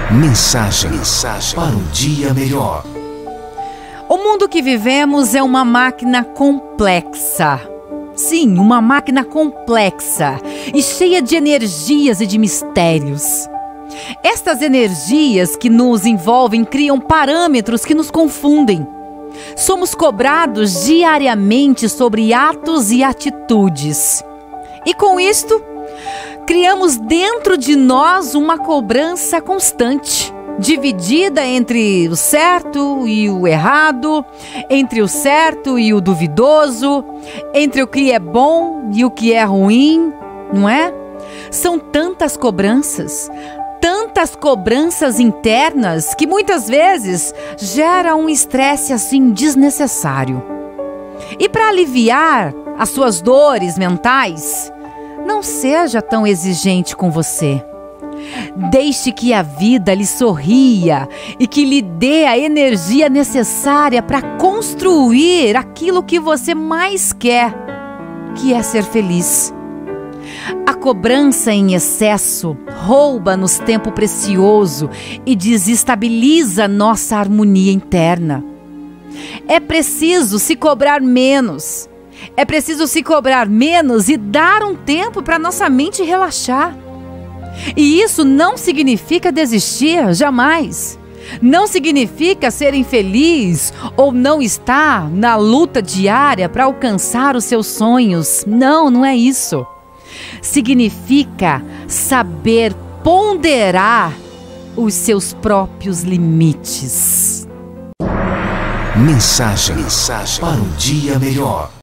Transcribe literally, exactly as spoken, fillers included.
Mensagem, Mensagem para um dia melhor. O mundo que vivemos é uma máquina complexa. Sim, uma máquina complexa e cheia de energias e de mistérios. Estas energias que nos envolvem criam parâmetros que nos confundem. Somos cobrados diariamente sobre atos e atitudes. E com isto, criamos dentro de nós uma cobrança constante, dividida entre o certo e o errado, entre o certo e o duvidoso, entre o que é bom e o que é ruim, não é? São tantas cobranças, tantas cobranças internas que muitas vezes gera um estresse assim desnecessário. E para aliviar as suas dores mentais, não seja tão exigente com você. Deixe que a vida lhe sorria e que lhe dê a energia necessária para construir aquilo que você mais quer, que é ser feliz. A cobrança em excesso rouba-nos tempo precioso e desestabiliza nossa harmonia interna. É preciso se cobrar menos. É preciso se cobrar menos e dar um tempo para nossa mente relaxar. E isso não significa desistir, jamais. Não significa ser infeliz ou não estar na luta diária para alcançar os seus sonhos. Não, não é isso. Significa saber ponderar os seus próprios limites. Mensagem, Mensagem para um dia melhor.